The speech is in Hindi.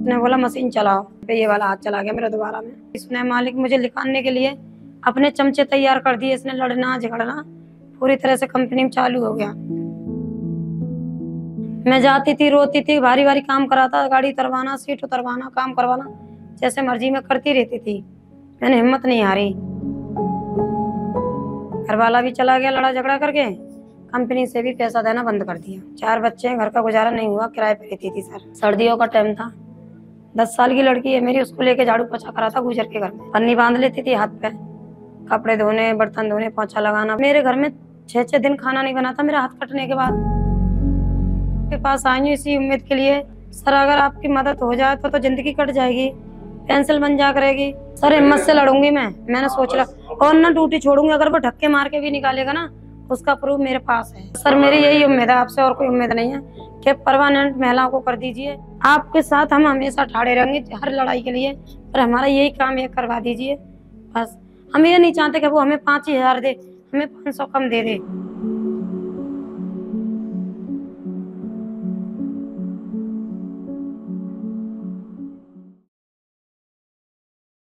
उसने बोला मशीन चलाओ, पे ये वाला हाथ चला गया मेरा दोबारा में। इसने मालिक मुझे निकालने के लिए अपने चमचे तैयार कर दिए। इसने लड़ना झगड़ना पूरी तरह से कंपनी में चालू हो गया। मैं जाती थी, रोती थी, भारी भारी काम कराता, गाड़ी उतरवाना, सीट उतरवाना, काम करवाना, जैसे मर्जी में करती रहती थी। मैंने हिम्मत नहीं हारी। घर वाला भी चला गया लड़ा झगड़ा करके, कंपनी से भी पैसा देना बंद कर दिया। 4 बच्चे हैं, घर का गुजारा नहीं हुआ, किराए पे रहती थी सर। सर्दियों का टाइम था, 10 साल की लड़की है मेरी, उसको लेके झाड़ू पोछा करा था गुजर के घर में। पन्नी बांध लेती थी हाथ पे, कपड़े धोने, बर्तन धोने, पोछा लगाना। मेरे घर में 6-6 दिन खाना नहीं बना था मेरा हाथ कटने के बाद। के पास आई हूँ इसी उम्मीद के लिए, सर अगर आपकी मदद हो जाए तो जिंदगी कट जाएगी, पेंसिल बन जा करेगी। सर हिम्मत से लड़ूंगी मैंने सोच रहा, और ना ड्यूटी छोड़ूंगी। अगर वो धक्के मार के भी निकालेगा ना, उसका प्रूफ मेरे पास है। सर मेरी यही उम्मीद है आपसे, और कोई उम्मीद नहीं है, कि परमानेंट महिलाओं को कर दीजिए। आपके साथ हम हमेशा ठाड़े रहेंगे हर लड़ाई के लिए, पर हमारा यही काम है, करवा दीजिए बस। हम ये नहीं चाहते कि वो हमें 5,000 दे, हमें 500 कम दे दे।